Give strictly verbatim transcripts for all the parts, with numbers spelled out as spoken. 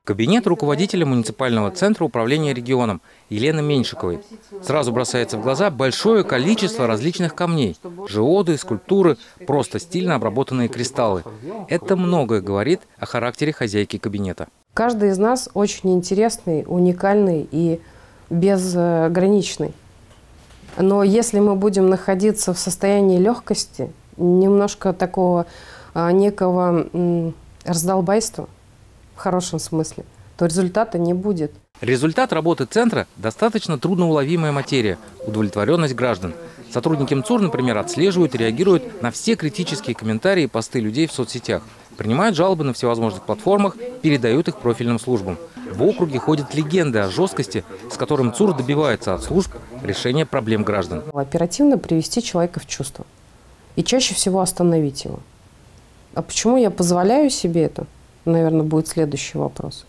Кабинет руководителя муниципального центра управления регионом Елены Меньшиковой. Сразу бросается в глаза большое количество различных камней. Жиоды, скульптуры, просто стильно обработанные кристаллы. Это многое говорит о характере хозяйки кабинета. Каждый из нас очень интересный, уникальный и безграничный. Но если мы будем находиться в состоянии легкости, немножко такого а, некого м, раздолбайства, в хорошем смысле, то результата не будет. Результат работы центра – достаточно трудноуловимая материя – удовлетворенность граждан. Сотрудники МЦУР, например, отслеживают и реагируют на все критические комментарии и посты людей в соцсетях, принимают жалобы на всевозможных платформах, передают их профильным службам. В округе ходят легенды о жесткости, с которым МЦУР добивается от служб решения проблем граждан. Оперативно привести человека в чувство и чаще всего остановить его. А почему я позволяю себе это? Наверное, будет следующий вопрос.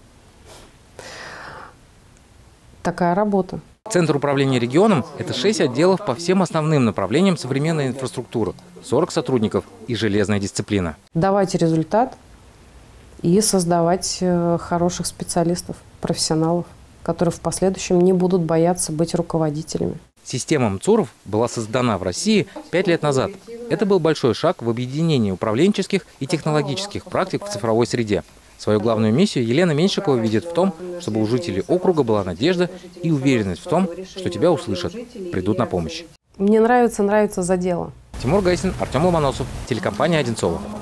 Такая работа. Центр управления регионом – это шесть отделов по всем основным направлениям современной инфраструктуры, сорок сотрудников и железная дисциплина. Давать результат и создавать хороших специалистов, профессионалов, которые в последующем не будут бояться быть руководителями. Система МЦУРов была создана в России пять лет назад. Это был большой шаг в объединении управленческих и технологических практик в цифровой среде. Свою главную миссию Елена Меньшикова видит в том, чтобы у жителей округа была надежда и уверенность в том, что тебя услышат, придут на помощь. Мне нравится, нравится за дело. Тимур Гайсин, Артем Ломоносов, телекомпания «Одинцово».